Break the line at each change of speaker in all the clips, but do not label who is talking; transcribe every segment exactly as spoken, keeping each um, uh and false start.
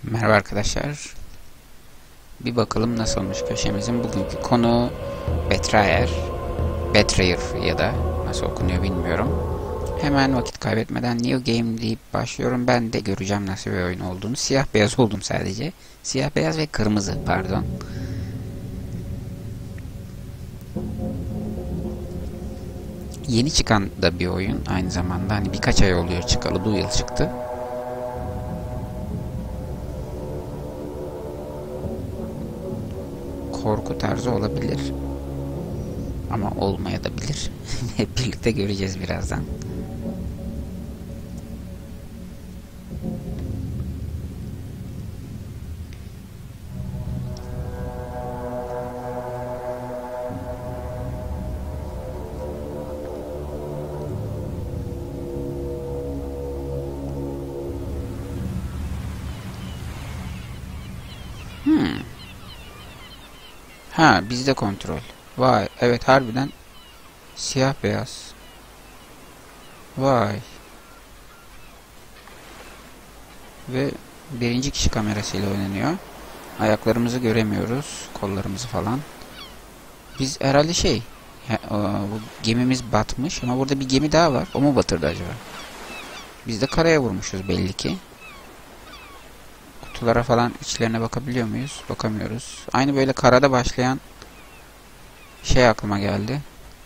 Merhaba arkadaşlar. Bir bakalım nasıl olmuş köşemizin bugünkü konu Betrayer. Betrayer ya da nasıl okunuyor bilmiyorum. Hemen vakit kaybetmeden New Game deyip başlıyorum. Ben de göreceğim nasıl bir oyun olduğunu. Siyah beyaz oldum sadece. Siyah beyaz ve kırmızı pardon. Yeni çıkan da bir oyun aynı zamanda. Hani birkaç ay oluyor çıkalı. Bu yıl çıktı. Korku tarzı olabilir. Ama olmayabilir. Hep birlikte göreceğiz birazdan. Hmm. Ha, bizde kontrol. Vay, evet harbiden siyah beyaz. Vay. Ve birinci kişi kamerasıyla oynanıyor. Ayaklarımızı göremiyoruz, kollarımızı falan. Biz herhalde şey, he, o, bu gemimiz batmış ama burada bir gemi daha var. O mu batırdı acaba? Biz de karaya vurmuşuz belli ki. Kutulara falan içlerine bakabiliyor muyuz? Bakamıyoruz. Aynı böyle karada başlayan şey aklıma geldi.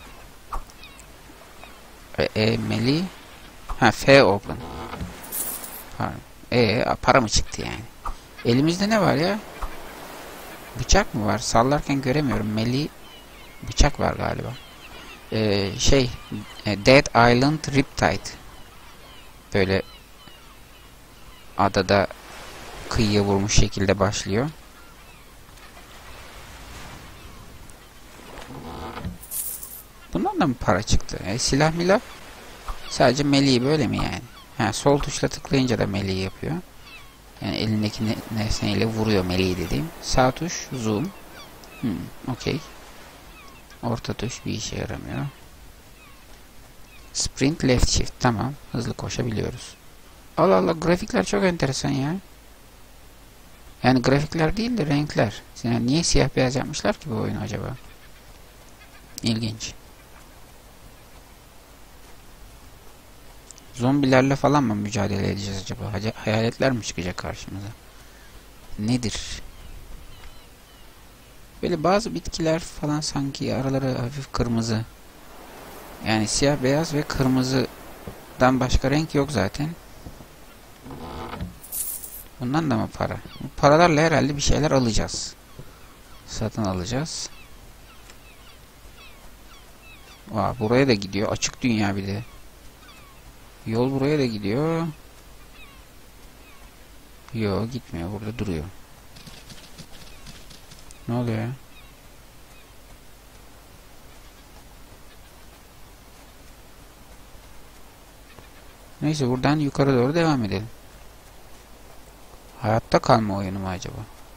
E, e Meli. Ha, F open. Pardon. E para mı çıktı yani? Elimizde ne var ya? Bıçak mı var? Sallarken göremiyorum. Meli bıçak var galiba. Ee, şey e, Dead Island Riptide. Böyle adada kıyıya vurmuş şekilde başlıyor. Bundan da mı para çıktı? E, silah milah sadece meleği böyle mi yani? Ha, sol tuşla tıklayınca da meleği yapıyor. Yani elindeki ne, nesneyle vuruyor meleği dediğim. Sağ tuş zoom. Hmm, okey. Orta tuş bir işe yaramıyor. Sprint left shift. Tamam. Hızlı koşabiliyoruz. Allah Allah, grafikler çok enteresan ya. Yani grafikler değil de renkler. Yani niye siyah beyaz yapmışlar ki bu oyunu acaba? İlginç. Zombilerle falan mı mücadele edeceğiz acaba? Hayaletler mi çıkacak karşımıza? Nedir? Böyle bazı bitkiler falan sanki araları hafif kırmızı. Yani siyah beyaz ve kırmızıdan başka renk yok zaten. Bundan da mı para? Bu paralarla herhalde bir şeyler alacağız. Satın alacağız. Aa, buraya da gidiyor. Açık dünya bir de. Yol buraya da gidiyor. Yo, gitmiyor. Burada duruyor. Ne oluyor ya? Neyse, buradan yukarı doğru devam edelim. Hayatta kalma oyunu mu acaba?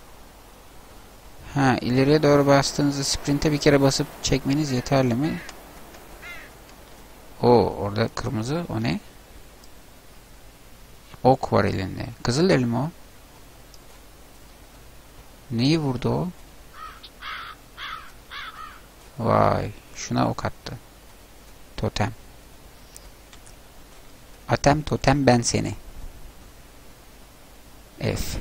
Ha, ileriye doğru bastığınızda sprinte bir kere basıp çekmeniz yeterli mi? O orada kırmızı. O ne? Ok var elinde. Kızılderili mi o? Neyi vurdu o? Vay. Şuna ok attı. Totem. Atem totem ben seni. F.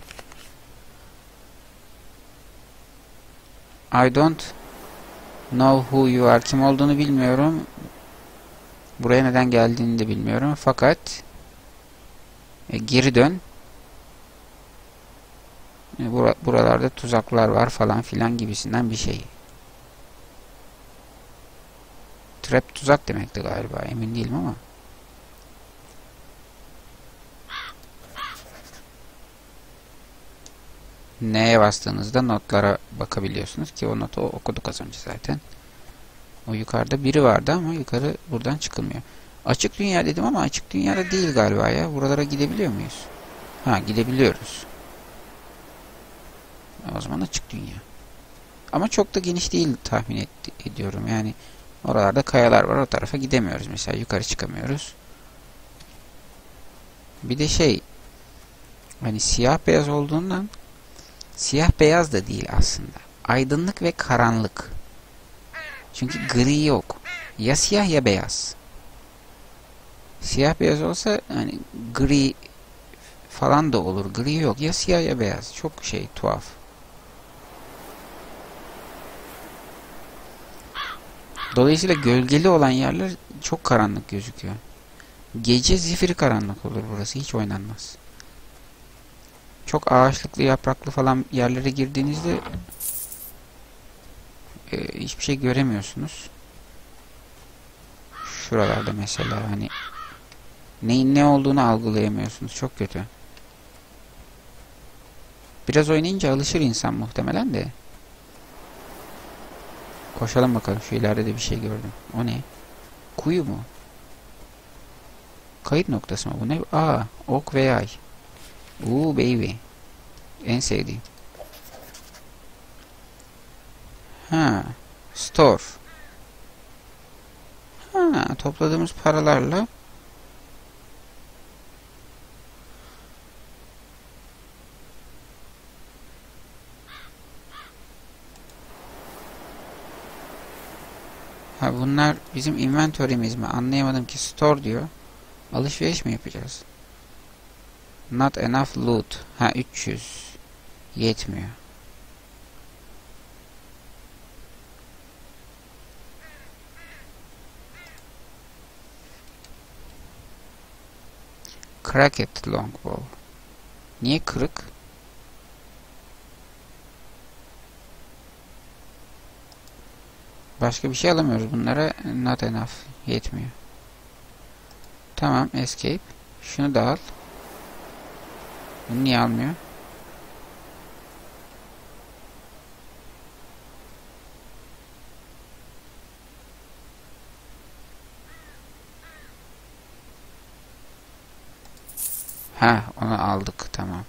I don't know who you are. Kim olduğunu bilmiyorum. Buraya neden geldiğini de bilmiyorum. Fakat e, geri dön. E, bura, buralarda tuzaklar var falan filan gibisinden bir şey. Trap tuzak demekti galiba. Emin değilim ama. N'ye bastığınızda notlara bakabiliyorsunuz ki o notu okuduk az önce zaten. O yukarıda biri vardı ama yukarı buradan çıkılmıyor. Açık dünya dedim ama açık dünyada değil galiba ya. Buralara gidebiliyor muyuz? Ha, gidebiliyoruz. O zaman açık dünya. Ama çok da geniş değil tahmin et ediyorum. Yani oralarda kayalar var. O tarafa gidemiyoruz. Mesela yukarı çıkamıyoruz. Bir de şey, Hani siyah beyaz olduğundan, siyah beyaz da değil aslında. Aydınlık ve karanlık. Çünkü gri yok. Ya siyah ya beyaz. Siyah beyaz olsa hani gri falan da olur. Gri yok. Ya siyah ya beyaz. Çok şey tuhaf. Dolayısıyla gölgeli olan yerler çok karanlık gözüküyor. Gece zifiri karanlık olur burası. Hiç oynanmaz. Çok ağaçlıklı, yapraklı falan yerlere girdiğinizde e, hiçbir şey göremiyorsunuz. Şuralarda mesela hani neyin ne olduğunu algılayamıyorsunuz. Çok kötü. Biraz oynayınca alışır insan muhtemelen de. Koşalım bakalım. Şu ileride de bir şey gördüm. O ne? Kuyu mu? Kayıt noktası mı bu ne? Aa, ok ve yay. Uuu baby. En sevdiğim. Ha, store. Ha, topladığımız paralarla ha bunlar bizim inventory'miz mi? Anlayamadım ki. Store diyor. Alışveriş mi yapacağız? Not enough loot. Ha, üç yüz. Yetmiyor. Cracked longbow. Niye kırık? Başka bir şey alamıyoruz bunlara. Not enough. Yetmiyor. Tamam. Escape. Şunu da al. Bunu niye almıyor? Ha, onu aldık. Tamam.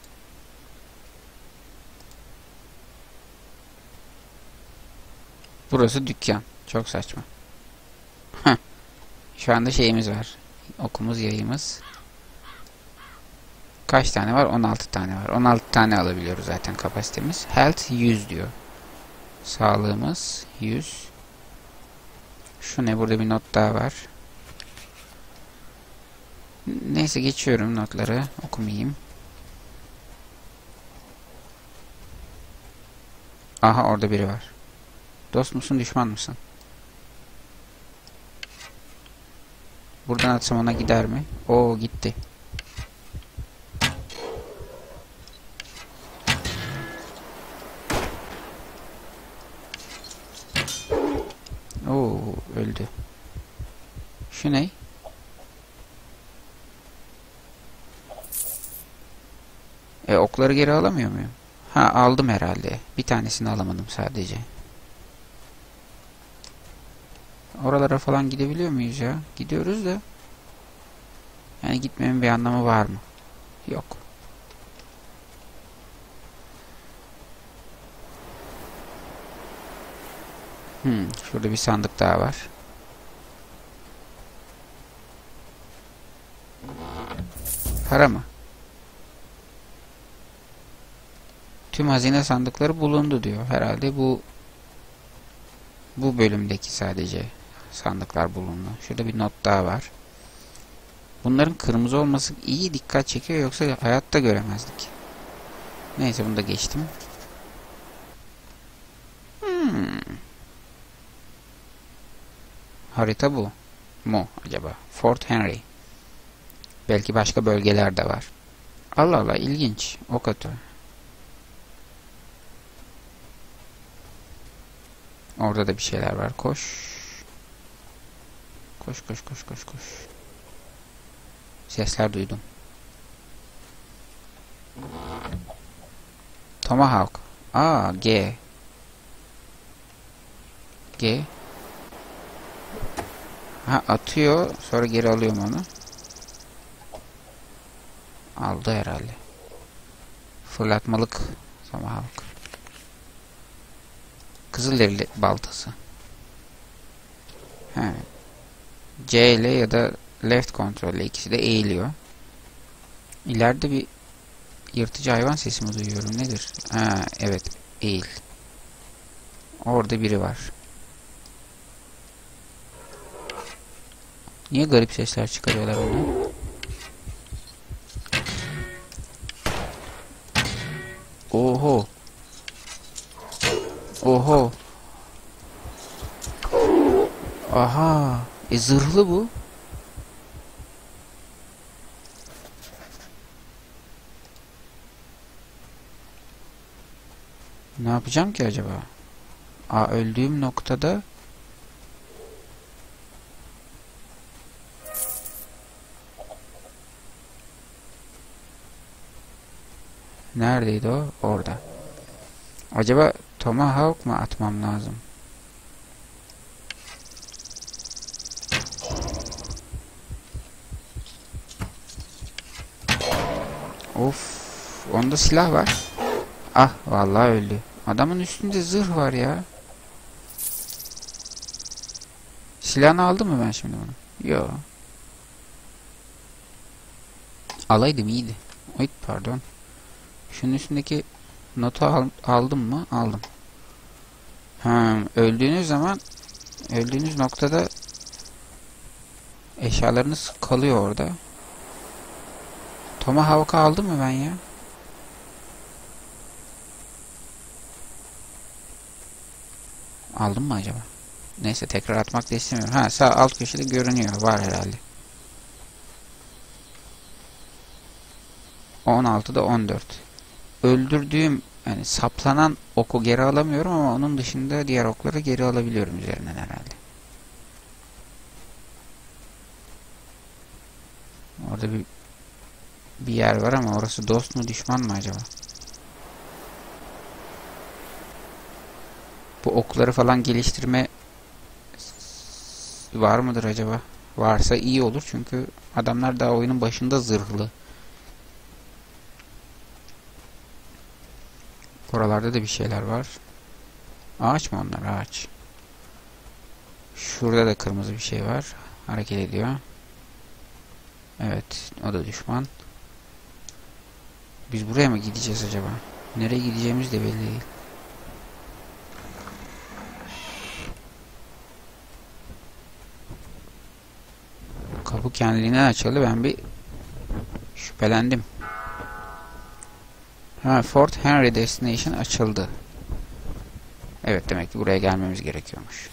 Burası dükkan. Çok saçma. Heh. Şu anda şeyimiz var. Okumuz, yayımız. Kaç tane var? on altı tane var. on altı tane alabiliyoruz zaten kapasitemiz. Health yüz diyor. Sağlığımız yüz. Şu ne? Burada bir not daha var. Neyse geçiyorum notları. Okumayayım. Aha, orada biri var. Dost musun, düşman mısın? Buradan atsam ona gider mi? Oo, gitti. Oo, öldü. Şu ne? E, okları geri alamıyor muyum? Ha, aldım herhalde. Bir tanesini alamadım sadece. Oralara falan gidebiliyor muyuz ya? Gidiyoruz da. Yani gitmemin bir anlamı var mı? Yok. Hmm, şurada bir sandık daha var. Para mı? Tüm hazine sandıkları bulundu diyor. Herhalde bu bu bölümdeki sadece sandıklar bulundu. Şurada bir not daha var. Bunların kırmızı olması iyi dikkat çekiyor, yoksa hayatta göremezdik. Neyse, bunu da geçtim. Hmm. Harita bu mu acaba? Fort Henry. Belki başka bölgeler de var. Allah Allah, ilginç. O kötü. Orada da bir şeyler var. Koş. Koş koş koş koş koş. Sesler duydum. Tomahawk. Aa, G. G. Ha, atıyor. Sonra geri alıyorum onu. Aldı herhalde. Fırlatmalık Tomahawk. Kızılderili baltası. He. C ile ya da left kontrolle ikisi de eğiliyor. İleride bir yırtıcı hayvan sesi mi duyuyorum? Nedir? Ha, evet. Eğil. Orada biri var. Niye garip sesler çıkarıyorlar onlar? Oho. Oho. Aha. E zırhlı bu. Ne yapacağım ki acaba? Aa, öldüğüm noktada neredeydi o? Orada. Acaba Tomahawk mı atmam lazım? Of. Onda silah var. Ah, vallahi öldü. Adamın üstünde zırh var ya. Silahını aldım mı ben şimdi bunu? Yo. Alaydım iyiydi. Oy, pardon. Şunun üstündeki notu al, aldım mı? Aldım. Ha, öldüğünüz zaman öldüğünüz noktada eşyalarınız kalıyor orada. Tomahawk'ı aldım mı ben ya? Aldım mı acaba? Neyse, tekrar atmak da istemiyorum. Ha, sağ alt köşede görünüyor. Var herhalde. on altıda on dört. Öldürdüğüm, yani saplanan oku geri alamıyorum ama onun dışında diğer okları geri alabiliyorum üzerinden herhalde. Orada bir bir yer var ama orası dost mu düşman mı acaba? Bu okları falan geliştirme var mıdır acaba? Varsa iyi olur çünkü adamlar daha oyunun başında zırhlı. Oralarda da bir şeyler var. Ağaç mı onlar? Ağaç. Şurada da kırmızı bir şey var. Hareket ediyor. Evet, o da düşman. Biz buraya mı gideceğiz acaba? Nereye gideceğimiz de belli değil. Kapı kendiliğinden açıldı. Ben bir şüphelendim. Ha, Fort Henry Destination açıldı. Evet, demek ki buraya gelmemiz gerekiyormuş.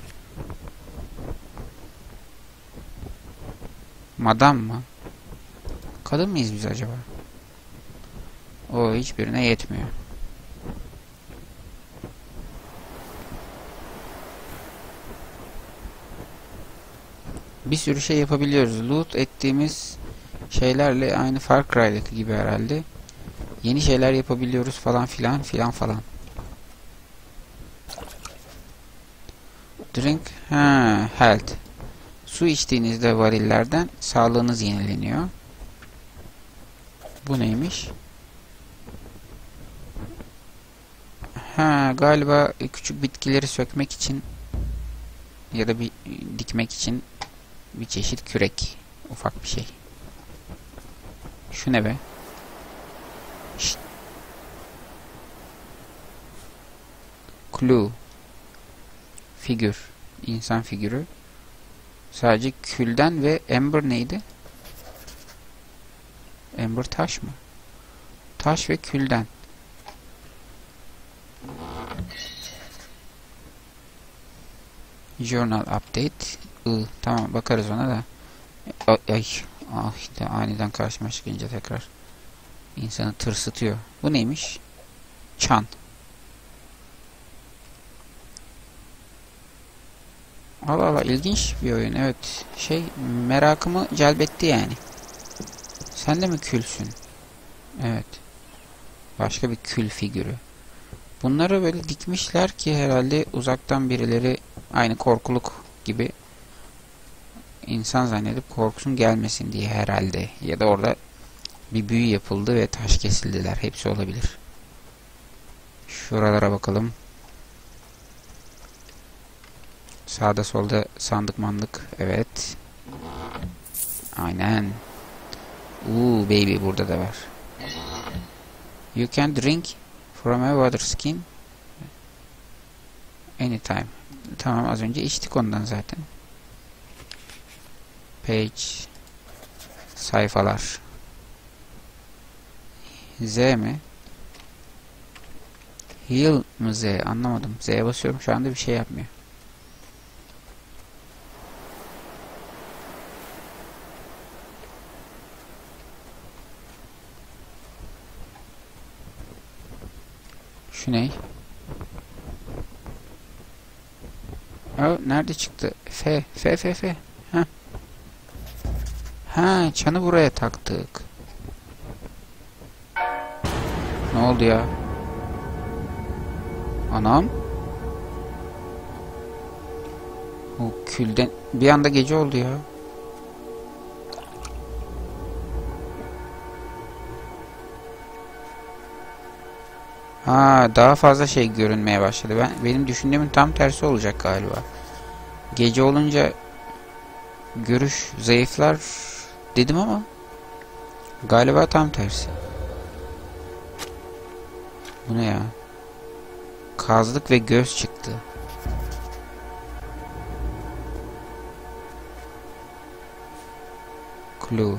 Madam mı? Kadın mıyız biz acaba? O hiçbirine yetmiyor. Bir sürü şey yapabiliyoruz. Loot ettiğimiz şeylerle aynı Far Cry'daki gibi herhalde. Yeni şeyler yapabiliyoruz falan filan filan falan. Drink, ha, health. Su içtiğinizde varillerden sağlığınız yenileniyor. Bu neymiş? Ha, galiba küçük bitkileri sökmek için ya da bir dikmek için bir çeşit kürek. Ufak bir şey. Şu ne be? Şşt. Clue. Figür. İnsan figürü. Sadece külden ve ember neydi? Ember taş mı? Taş ve külden. Journal update. I, tamam, bakarız ona da. Ay, ay. Ah, işte aniden karşıma çıkınca tekrar insanı tırsıtıyor. Bu neymiş? Çan. Allah Allah, ilginç bir oyun. Evet, şey, merakımı celbetti yani. Sen de mi külsün? Evet. Başka bir kül figürü. Bunları böyle dikmişler ki herhalde uzaktan birileri aynı korkuluk gibi insan zannedip korkusun gelmesin diye herhalde. Ya da orada bir büyü yapıldı ve taş kesildiler. Hepsi olabilir. Şuralara bakalım. Sağda solda sandık mandık. Evet. Aynen. Uuu baby, burada da var. You can drink from a water skin anytime. Tamam, az önce içtik ondan zaten. Page. Sayfalar. Z mi? Heal mı Z? Anlamadım. Z'ye basıyorum, şu anda bir şey yapmıyor. Şu ne? Aa, nerede çıktı? F, F, F, F. Ha. Ha, çanı buraya taktık. Ne oldu ya? Anam. O külden bir anda gece oldu ya. Ha, daha fazla şey görünmeye başladı. Ben benim düşündüğümün tam tersi olacak galiba. Gece olunca görüş zayıflar dedim ama galiba tam tersi. Bu ne ya? Kazdık ve göz çıktı. Clue.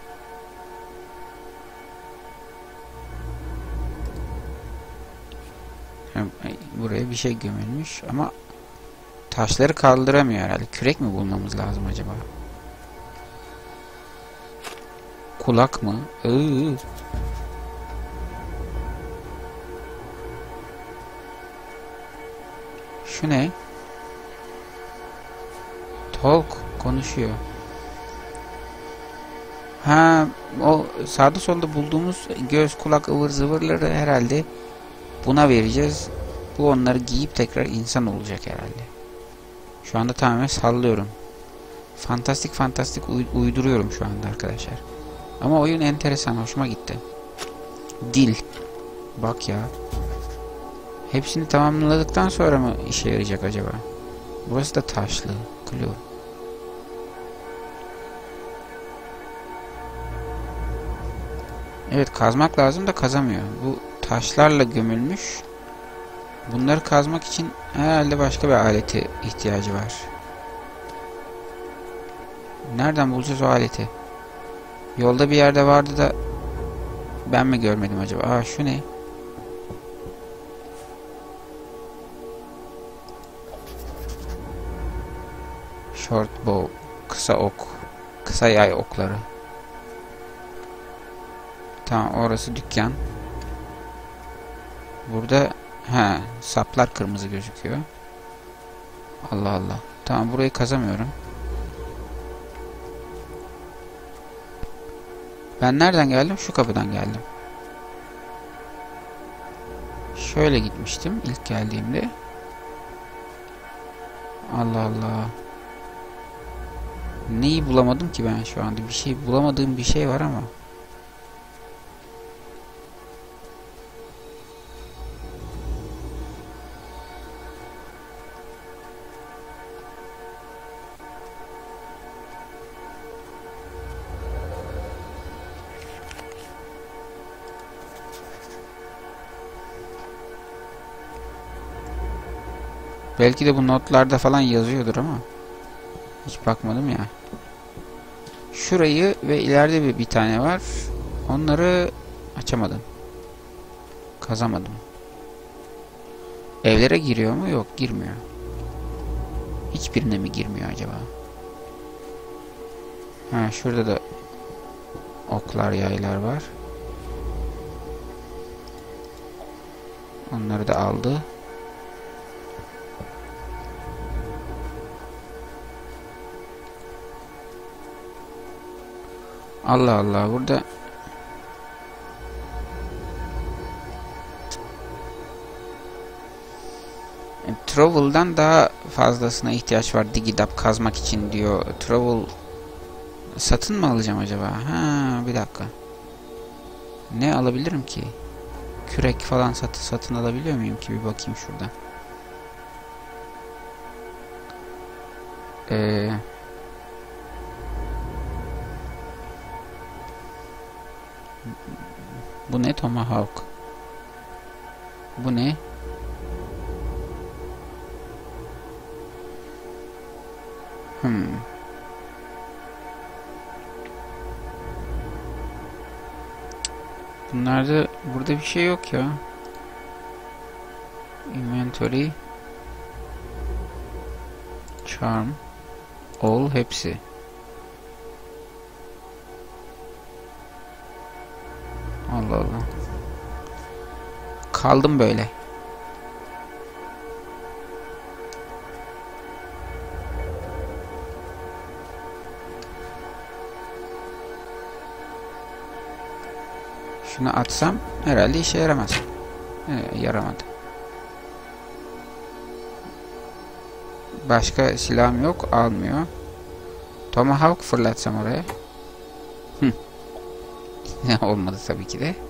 Buraya bir şey gömülmüş ama taşları kaldıramıyor herhalde. Kürek mi bulmamız lazım acaba? Kulak mı? Iıı. Şu ne? Talk konuşuyor. Ha, o sağda solda bulduğumuz göz, kulak, ıvır zıvırları herhalde buna vereceğiz. Bu onları giyip tekrar insan olacak herhalde. Şu anda tamamen sallıyorum. Fantastik fantastik uy uyduruyorum şu anda arkadaşlar. Ama oyun enteresan, hoşuma gitti. Dil. Bak ya. Hepsini tamamladıktan sonra mı işe yarayacak acaba? Burası da taşlı. Clue. Evet, kazmak lazım da kazamıyor. Bu taşlarla gömülmüş. Bunları kazmak için herhalde başka bir alete ihtiyacı var. Nereden bulacağız o aleti? Yolda bir yerde vardı da ben mi görmedim acaba? Aa, şu ne? Short bow. Kısa ok. Kısa yay okları. Tamam, orası dükkan. Burada he, saplar kırmızı gözüküyor. Allah Allah. Tamam, burayı kazamıyorum. Ben nereden geldim? Şu kapıdan geldim. Şöyle gitmiştim ilk geldiğimde. Allah Allah. Neyi bulamadım ki ben şu anda? Bir şey bulamadığım bir şey var ama. Belki de bu notlarda falan yazıyordur ama hiç bakmadım ya. Şurayı ve ileride bir, bir tane var. Onları açamadım. Kazamadım. Evlere giriyor mu? Yok, girmiyor. Hiçbirine mi girmiyor acaba? Ha, şurada da oklar, yaylar var. Onları da aldı. Allah Allah, burada Trowel'dan daha fazlasına ihtiyaç var Digidap kazmak için diyor. Trowel satın mı alacağım acaba? Ha, bir dakika. Ne alabilirim ki? Kürek falan sat satın alabiliyor muyum ki? Bir bakayım şuradan. Eee Bu ne? Tomahawk. Bu ne? Hmm. Bunlarda burada bir şey yok ya. Inventory, charm, all hepsi. Allah Allah. Kaldım böyle. Şunu atsam herhalde işe yaramaz. Ee, yaramadı. Başka silahım yok, almıyor. Tomahawk fırlatsam oraya. Olmadı tabii ki de.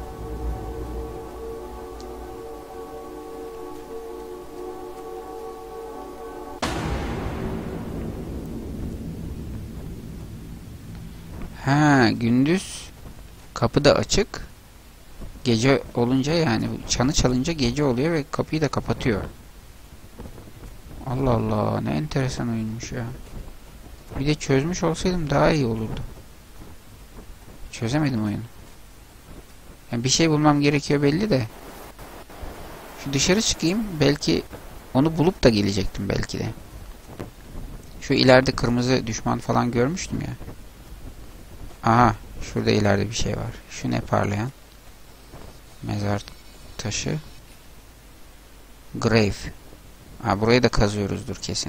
Ha, gündüz kapı da açık. Gece olunca, yani çanı çalınca gece oluyor ve kapıyı da kapatıyor. Allah Allah, ne enteresan oyunmuş ya. Bir de çözmüş olsaydım daha iyi olurdu. Çözemedim oyunu. Yani bir şey bulmam gerekiyor belli de. Şu dışarı çıkayım, belki onu bulup da gelecektim belki de. Şu ileride kırmızı düşman falan görmüştüm ya. Aha, şurada ileride bir şey var. Şu ne parlayan? Mezar taşı. Grave. Ha, burayı da kazıyoruzdur kesin.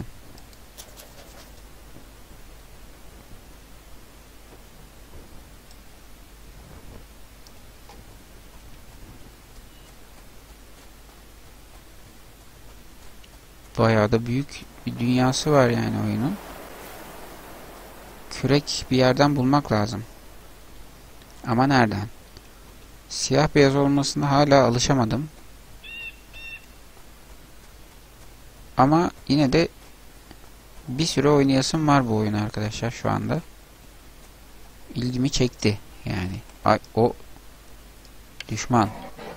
Bayağı da büyük bir dünyası var yani oyunun. Kürek bir yerden bulmak lazım. Ama nereden? Siyah beyaz olmasına hala alışamadım. Ama yine de bir süre oynayasım var bu oyun arkadaşlar şu anda. İlgimi çekti yani. Ay, o düşman.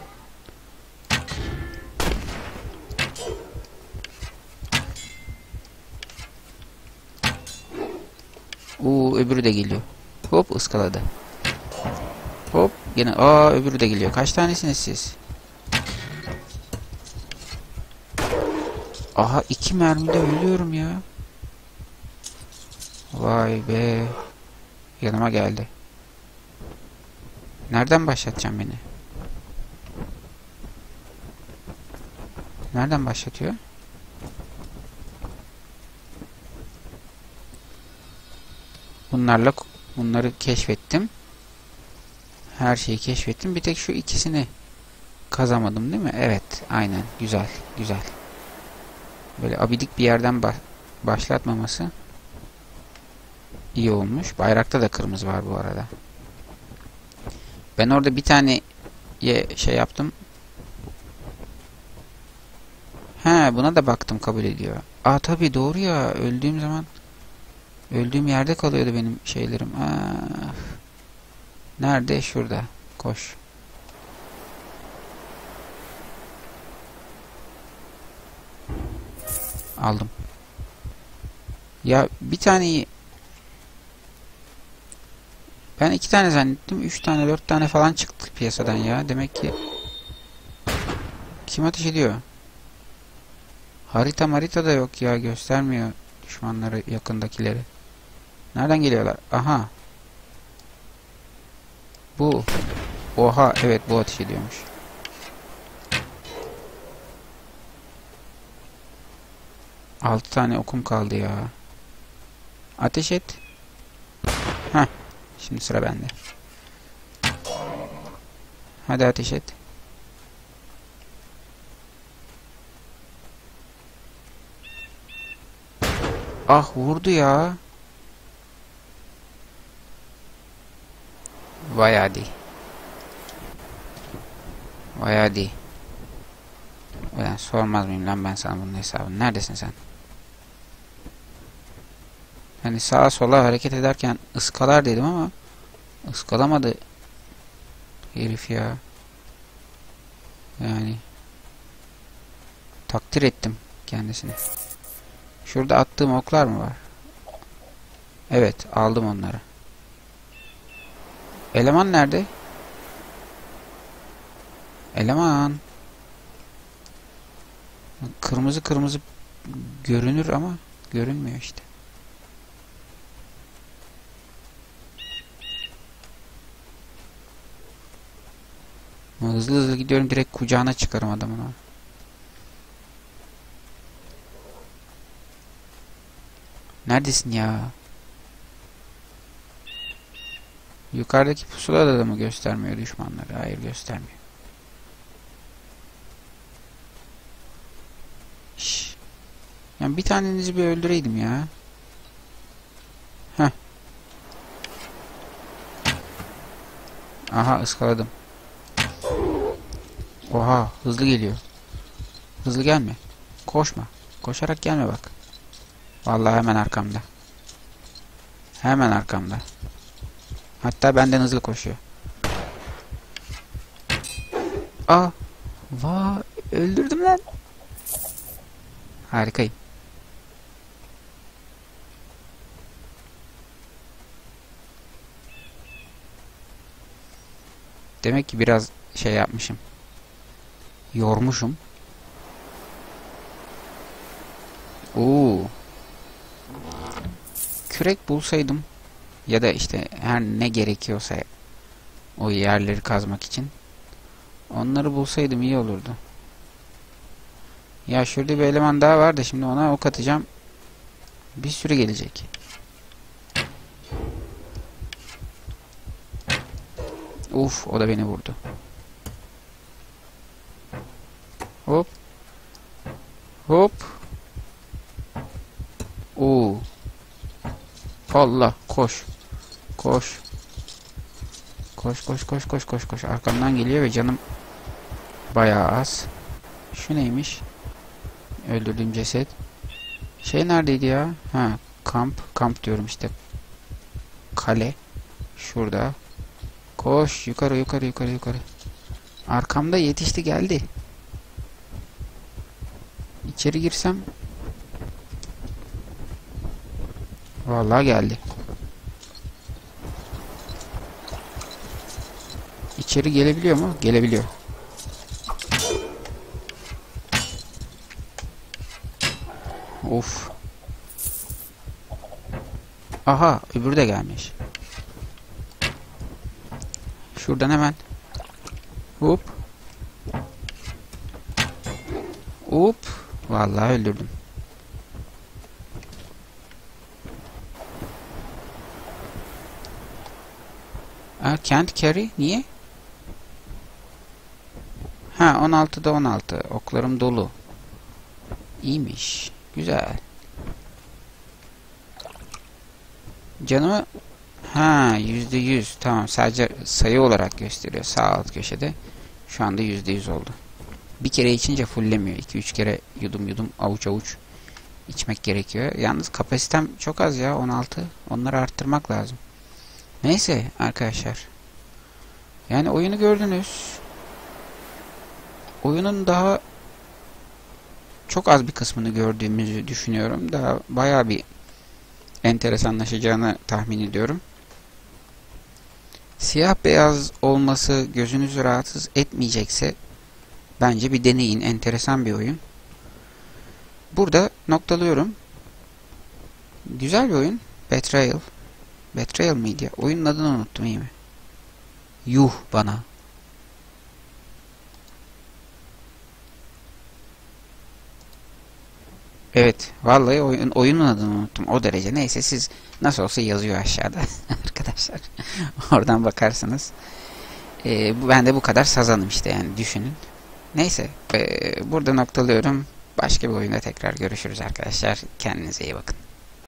Uuu, öbürü de geliyor. Hop, ıskaladı. Hop, yine aa öbürü de geliyor. Kaç tanesiniz siz? Aha, iki mermide ölüyorum ya. Vay be. Yanıma geldi. Nereden başlatacağım beni? Nereden başlatıyor? Bunlarla bunları keşfettim. Her şeyi keşfettim. Bir tek şu ikisini kazamadım değil mi? Evet. Aynen. Güzel. Güzel. Böyle abidik bir yerden ba başlatmaması iyi olmuş. Bayrakta da kırmızı var bu arada. Ben orada bir tane şey yaptım. He, buna da baktım, kabul ediyor. Aa tabii, doğru ya. Öldüğüm zaman öldüğüm yerde kalıyordu benim şeylerim. Aa. Nerede? Şurada. Koş. Aldım. Ya bir taneyi ben iki tane zannettim. Üç tane, dört tane falan çıktı piyasadan ya. Demek ki kim ateş ediyor? Harita marita da yok ya. Göstermiyor düşmanları, yakındakileri. Nereden geliyorlar? Aha. Bu. Oha, evet, bu ateş ediyormuş. Altı tane okum kaldı ya. Ateş et. Heh. Şimdi sıra bende. Hadi ateş et. Ah, vurdu ya. Vay hadi. Vay hadi. Ulan sormaz mıyım lan ben sana bunun hesabını? Neredesin sen? Hani sağa sola hareket ederken ıskalar dedim ama ıskalamadı herif ya. Yani Takdir ettim kendisini. Şurada attığım oklar mı var? Evet, aldım onları. Eleman nerede? Eleman. Kırmızı kırmızı görünür ama görünmüyor işte. Hızlı hızlı gidiyorum, direkt kucağına çıkarım adamın. Neredesin ya? Yukarıdaki pusulada da mı göstermiyor düşmanları? Hayır, göstermiyor. Şşş. Yani bir tanenizi bir öldüreydim ya. Heh. Aha, ıskaladım. Oha, hızlı geliyor. Hızlı gelme. Koşma. Koşarak gelme bak. Vallahi hemen arkamda. Hemen arkamda. Hatta benden hızlı koşuyor. Aa, vay, öldürdüm lan. Harikayım. Demek ki biraz şey yapmışım. Yormuşum. Oo. Kürek bulsaydım ya da işte her ne gerekiyorsa o yerleri kazmak için onları bulsaydım iyi olurdu. Ya şurada bir eleman daha var da şimdi ona ok atacağım. Bir sürü gelecek. Uf, o da beni vurdu. Hop. Hop. Oo. Allah, koş. Koş. Koş koş koş koş koş koş. Arkamdan geliyor ve canım bayağı az. Şu neymiş? Öldürdüğüm ceset. Şey neredeydi ya? Ha, kamp. Kamp diyorum işte. Kale. Şurada. Koş. Yukarı yukarı yukarı yukarı. Arkamda yetişti, geldi. İçeri girsem. Vallahi geldi. İçeri gelebiliyor mu? Gelebiliyor. Of. Aha, öbürü de gelmiş. Şuradan hemen. Hop. Hop. Vallahi öldürdüm. Aa, can't carry. Niye? Ha, on altıda on altı. Oklarım dolu. İyiymiş. Güzel. Canımı ha yüzde yüz. Tamam, sadece sayı olarak gösteriyor sağ alt köşede. Şu anda yüzde yüz oldu. Bir kere içince fullemiyor. iki üç kere yudum yudum avuç avuç içmek gerekiyor. Yalnız kapasitem çok az ya, on altı. Onları arttırmak lazım. Neyse arkadaşlar. Yani oyunu gördünüz. Oyunun daha çok az bir kısmını gördüğümüzü düşünüyorum. Daha bayağı bir enteresanlaşacağını tahmin ediyorum. Siyah beyaz olması gözünüzü rahatsız etmeyecekse bence bir deneyin. Enteresan bir oyun. Burada noktalıyorum. Güzel bir oyun. Betrayal. Betrayal mıydı ya? Oyunun adını unuttum, iyi mi? Yuh bana. Evet. Vallahi oyun, oyunun adını unuttum. O derece. Neyse, siz nasıl olsa yazıyor aşağıda. Arkadaşlar. Oradan bakarsınız. Ee, ben de bu kadar sazanım işte, yani düşünün. Neyse. E, burada noktalıyorum. Başka bir oyunda tekrar görüşürüz arkadaşlar. Kendinize iyi bakın.